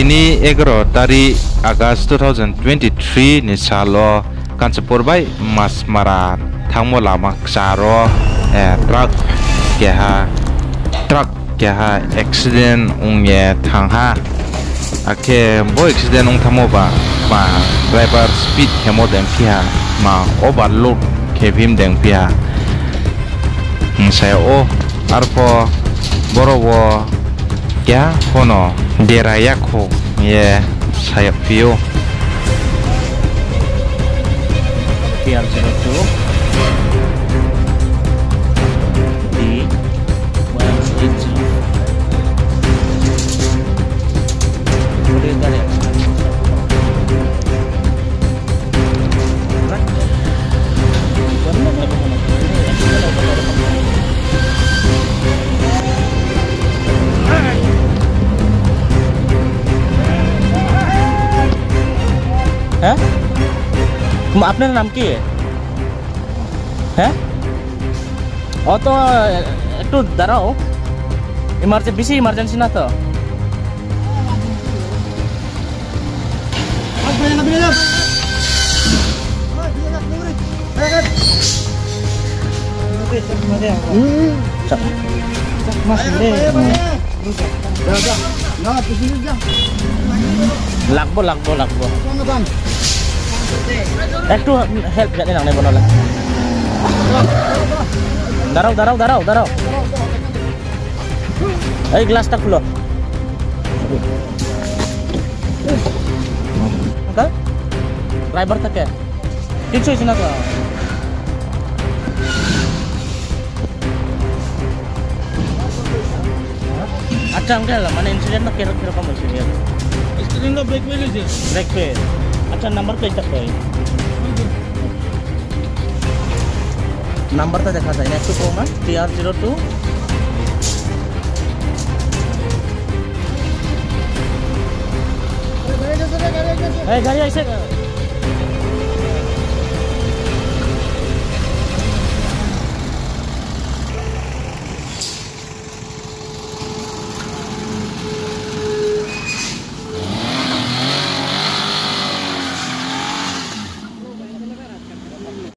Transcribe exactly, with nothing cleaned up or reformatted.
Bini egro tari August two thousand twenty-three ni salo Kanchanpur bai Masmara thangmo lama saro eh truck keha truck keha accident ungye thangha ake bo accident ung thamo ba ma driver speed kemo deng pia ma overload kevim deng pia saya o arpo borowo ya kono derayako ye saya pio P R zero two D one six zero. Udah kali. हैं? तुम अपने नाम की है? हैं? और तो एक तो डराओ इमरजेंसी बिसी इमरजेंसी ना तो লাগবো লাগবো লাগবো একটু হেল্প জানি না বনালে দাঁড়াও দাঁড়াও দাঁড়াও দাঁড়াও এই গ্লাসটা খুলো ড্রাইভার থাকে কিছু হয়েছে না তো আচ্ছা আঙ্কেল মানে ইনসিডেন্টটা কিরকম হয়েছে एक्सीडेंट ब्रेक पे लीजिए ब्रेक पे अच्छा नंबर पे तक है नंबर तो देखा था next comma T R zero two गाड़ी ऐसे